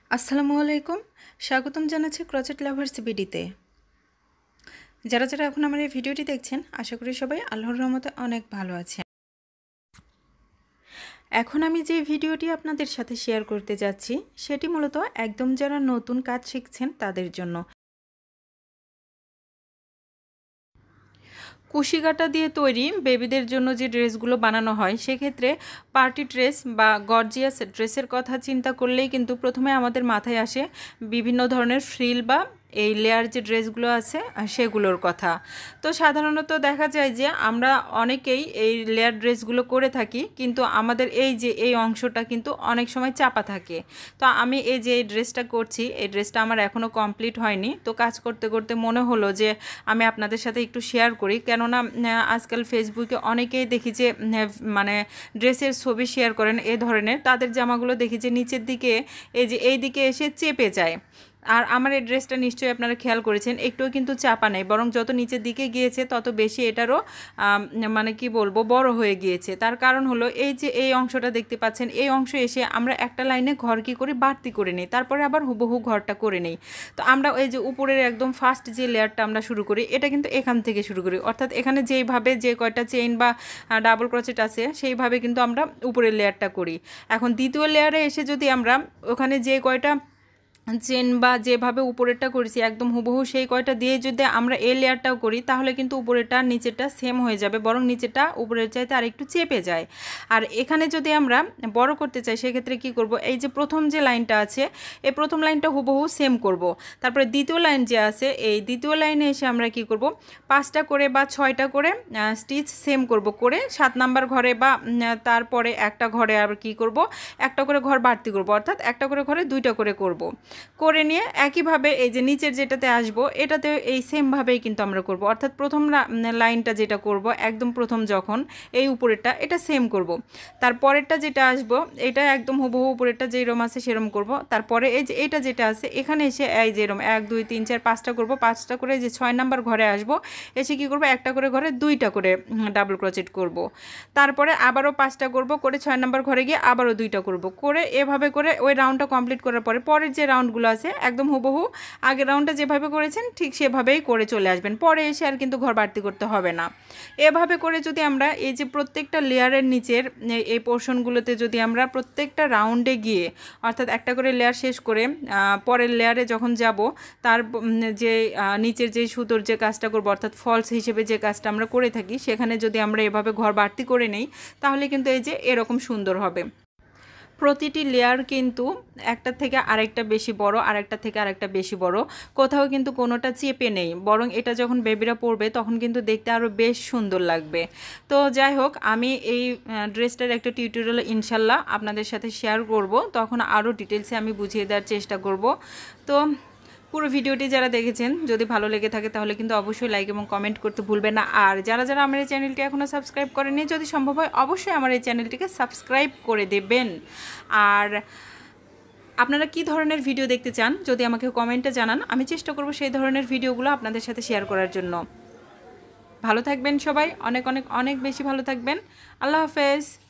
আসসালামু আলাইকুম। স্বাগতম জানাচ্ছি ক্রচেট লাভার্স বিডিতে। যারা এখন আমার এই ভিডিওটি দেখছেন, আশা করি সবাই আল্লাহর রহমতে অনেক ভালো আছেন। এখন আমি যে ভিডিওটি আপনাদের সাথে শেয়ার করতে যাচ্ছি, সেটি মূলত একদম যারা নতুন কাজ শিখছেন তাদের জন্য। কুশিকাটা দিয়ে তৈরি বেবিদের জন্য যে ড্রেসগুলো বানানো হয়, সেক্ষেত্রে পার্টি ড্রেস বা গর্জিয়াস ড্রেসের কথা চিন্তা করলেই কিন্তু প্রথমে আমাদের মাথায় আসে বিভিন্ন ধরনের ফ্রিল বা এই লেয়ার যে ড্রেসগুলো আছে সেগুলোর কথা। তো সাধারণত দেখা যায় যে আমরা অনেকেই এই লেয়ার ড্রেসগুলো করে থাকি, কিন্তু আমাদের এই অংশটা কিন্তু অনেক সময় চাপা থাকে। তো আমি এই যে এই ড্রেসটা করছি, এই ড্রেসটা আমার এখনও কমপ্লিট হয়নি। তো কাজ করতে করতে মনে হলো যে আমি আপনাদের সাথে একটু শেয়ার করি, কেননা আজকাল ফেসবুকে অনেকেই দেখি যে মানে ড্রেসের ছবি শেয়ার করেন এ ধরনের, তাদের জামাগুলো দেখি যে নিচের দিকে এই দিকে এসে চেপে যায়। আর আমার এই ড্রেসটা নিশ্চয়ই আপনারা খেয়াল করেছেন, একটুও কিন্তু চাপা নেই, বরং যত নিচের দিকে গিয়েছে তত বেশি এটারও মানে কি বলবো বড় হয়ে গিয়েছে। তার কারণ হলো এই যে এই অংশটা দেখতে পাচ্ছেন, এই অংশ এসে আমরা একটা লাইনে ঘর কি করে বাড়তি করে নিই, তারপরে আবার হুবহু ঘরটা করে নিই। তো আমরা এই যে উপরের একদম ফার্স্ট যে লেয়ারটা আমরা শুরু করি, এটা কিন্তু এখান থেকে শুরু করি, অর্থাৎ এখানে যেইভাবে যে কয়টা চেইন বা ডাবল ক্রোচেট আছে সেইভাবে কিন্তু আমরা উপরের লেয়ারটা করি। এখন দ্বিতীয় লেয়ারে এসে যদি আমরা ওখানে যে কয়টা চেন বা যেভাবে উপরেরটা করেছি একদম হুবহু সেই কয়টা দিয়ে যদি আমরা এই লেয়ারটাও করি, তাহলে কিন্তু উপরেরটা নিচেরটা সেম হয়ে যাবে, বরং নিচেরটা উপরের চাইতে আর একটু চেপে যায়। আর এখানে যদি আমরা বড় করতে চাই, সেক্ষেত্রে কি করব, এই যে প্রথম যে লাইনটা আছে এই প্রথম লাইনটা হুবহু সেম করব। তারপরে দ্বিতীয় লাইন যে আছে, এই দ্বিতীয় লাইনে এসে আমরা কি করব, 5টা করে বা 6টা করে স্টিচ সেম করব, করে 7 নাম্বার ঘরে বা তারপরে একটা ঘরে আর কি করব, একটা করে ঘর বাড়তি করব, অর্থাৎ একটা করে ঘরে 2টা করে করব। করে নিয়ে একইভাবে এই যে নিচের যেটাতে আসবো এটাতে এই সেমভাবেই কিন্তু আমরা করব, অর্থাৎ প্রথম লাইনটা যেটা করব একদম প্রথম যখন এই উপরেরটা এটা সেম করব, তারপরেরটা যেটা আসবো এটা একদম হুবহু উপরেরটা যেরকম আছে সেরকম করব। তারপরে এই যে এটা যেটা আছে এখানে এসে এই যেরকম 1 2 3 4 5টা করব, 5টা করে যে 6 নাম্বার ঘরে আসবো, এসে কি করব, একটা করে ঘরে 2টা করে ডাবল ক্রোচেট করব। তারপরে আবারও 5টা করব, করে 6 নাম্বার ঘরে গিয়ে আবারও 2টা করব, করে এভাবে করে ওই রাউন্ডটা কমপ্লিট করার পরে পরের যে রাউন্ডগুলো আছে একদম হুবহু আগের রাউন্ডটা যেভাবে করেছেন ঠিক সেভাবেই করে চলে আসবেন, পরে এসে আর কিন্তু ঘর বাড়তি করতে হবে না। এভাবে করে যদি আমরা এই যে প্রত্যেকটা লেয়ারের নিচের এই পোর্শনগুলোতে যদি আমরা প্রত্যেকটা রাউন্ডে গিয়ে, অর্থাৎ একটা করে লেয়ার শেষ করে পরের লেয়ারে যখন যাব, তার যে নিচের যে সুতোর যে কাজটা করব, অর্থাৎ ফলস হিসেবে যে কাজটা আমরা করে থাকি, সেখানে যদি আমরা এভাবে ঘর বাড়তি করে নেই, তাহলে কিন্তু এই যে এরকম সুন্দর হবে। প্রতিটি লেয়ার কিন্তু একটা থেকে আরেকটা বেশি বড়, আরেকটা থেকে আরেকটা বেশি বড়, কোথাও কিন্তু কোনোটা চেপে নেই, বরং এটা যখন বেবিরা পরবে তখন কিন্তু দেখতে আরও বেশ সুন্দর লাগবে। তো যাই হোক, আমি এই ড্রেসটার একটা টিউটোরিয়াল ইনশাল্লাহ আপনাদের সাথে শেয়ার করব, তখন আরও ডিটেলসে আমি বুঝিয়ে দেওয়ার চেষ্টা করব। তো পুরো ভিডিওটি যারা দেখেছেন যদি ভালো লেগে থাকে তাহলে কিন্তু অবশ্যই লাইক এবং কমেন্ট করতে ভুলবেন না। আর যারা আমার এই চ্যানেলটি এখনও সাবস্ক্রাইব করেননি, যদি সম্ভব হয় অবশ্যই আমার এই চ্যানেলটিকে সাবস্ক্রাইব করে দেবেন। আর আপনারা কি ধরনের ভিডিও দেখতে চান যদি আমাকে কমেন্টে জানান, আমি চেষ্টা করব সেই ধরনের ভিডিওগুলো আপনাদের সাথে শেয়ার করার জন্য। ভালো থাকবেন সবাই, অনেক অনেক অনেক বেশি ভালো থাকবেন। আল্লাহ হাফেজ।